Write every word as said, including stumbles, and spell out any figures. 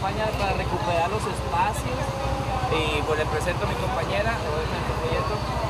acompaña para recuperar los espacios. Y pues le presento a mi compañera, obviamente el proyecto.